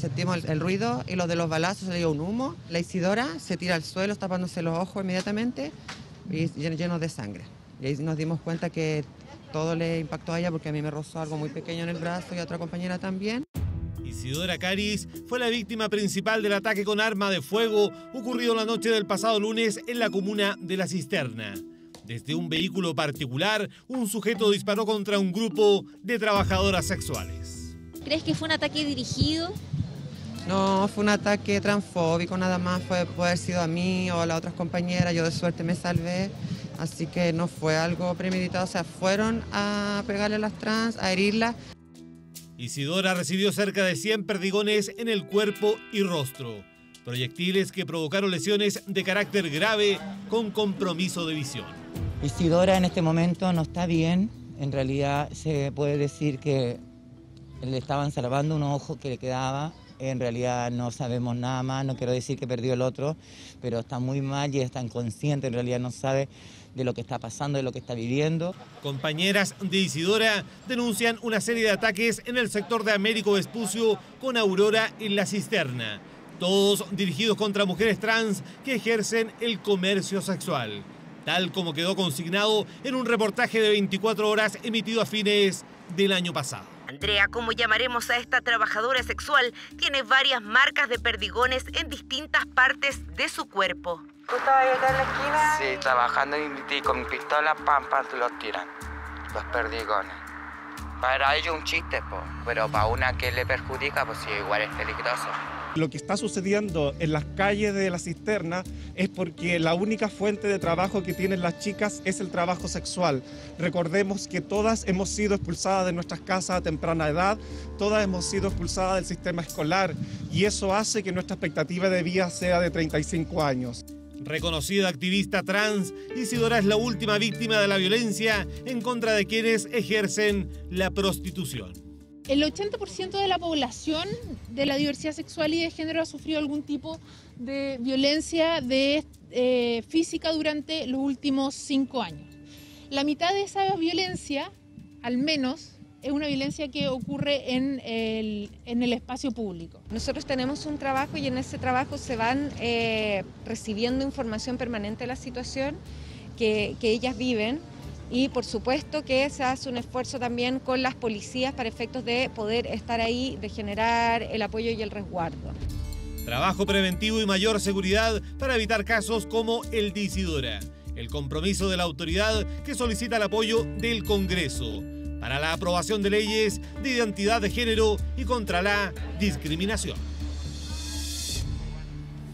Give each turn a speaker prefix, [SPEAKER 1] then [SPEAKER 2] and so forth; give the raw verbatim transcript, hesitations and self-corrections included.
[SPEAKER 1] Sentimos el, el ruido y los de los balazos, se le dio un humo. La Isidora se tira al suelo tapándose los ojos inmediatamente y llenos de sangre. Y ahí nos dimos cuenta que todo le impactó a ella porque a mí me rozó algo muy pequeño en el brazo y a otra compañera también.
[SPEAKER 2] Isidora Caris fue la víctima principal del ataque con arma de fuego ocurrido la noche del pasado lunes en la comuna de La Cisterna. Desde un vehículo particular, un sujeto disparó contra un grupo de trabajadoras sexuales.
[SPEAKER 3] ¿Crees que fue un ataque dirigido?
[SPEAKER 1] No, fue un ataque transfóbico, nada más. Fue, puede haber sido a mí o a las otras compañeras. Yo de suerte me salvé, así que no fue algo premeditado. O sea, fueron a pegarle a las trans, a herirlas.
[SPEAKER 2] Isidora recibió cerca de cien perdigones en el cuerpo y rostro. Proyectiles que provocaron lesiones de carácter grave con compromiso de visión.
[SPEAKER 4] Isidora en este momento no está bien. En realidad se puede decir que le estaban salvando un ojo que le quedaba. En realidad no sabemos nada más, no quiero decir que perdió el otro, pero está muy mal y está inconsciente, en realidad no sabe de lo que está pasando, de lo que está viviendo.
[SPEAKER 2] Compañeras de Isidora denuncian una serie de ataques en el sector de Américo Vespucio con Aurora en La Cisterna, todos dirigidos contra mujeres trans que ejercen el comercio sexual, tal como quedó consignado en un reportaje de veinticuatro horas emitido a fines del año pasado.
[SPEAKER 5] Andrea, como llamaremos a esta trabajadora sexual, tiene varias marcas de perdigones en distintas partes de su cuerpo.
[SPEAKER 6] ¿Tú estabas acá en la esquina?
[SPEAKER 7] Sí, trabajando y con mi pistola, pam, pam, te los tiran, los perdigones. Para ellos un chiste, po, pero para una que le perjudica, pues sí, igual es peligroso.
[SPEAKER 8] Lo que está sucediendo en las calles de La Cisterna es porque la única fuente de trabajo que tienen las chicas es el trabajo sexual. Recordemos que todas hemos sido expulsadas de nuestras casas a temprana edad, todas hemos sido expulsadas del sistema escolar y eso hace que nuestra expectativa de vida sea de treinta y cinco años.
[SPEAKER 2] Reconocida activista trans, Isidora es la última víctima de la violencia en contra de quienes ejercen la prostitución.
[SPEAKER 9] El ochenta por ciento de la población de la diversidad sexual y de género ha sufrido algún tipo de violencia de, eh, física durante los últimos cinco años. La mitad de esa violencia, al menos, es una violencia que ocurre en el, en el espacio público.
[SPEAKER 10] Nosotros tenemos un trabajo y en ese trabajo se van eh, recibiendo información permanente de la situación que, que ellas viven. Y por supuesto que se hace un esfuerzo también con las policías para efectos de poder estar ahí, de generar el apoyo y el resguardo.
[SPEAKER 2] Trabajo preventivo y mayor seguridad para evitar casos como el de Isidora. El compromiso de la autoridad que solicita el apoyo del Congreso para la aprobación de leyes de identidad de género y contra la discriminación.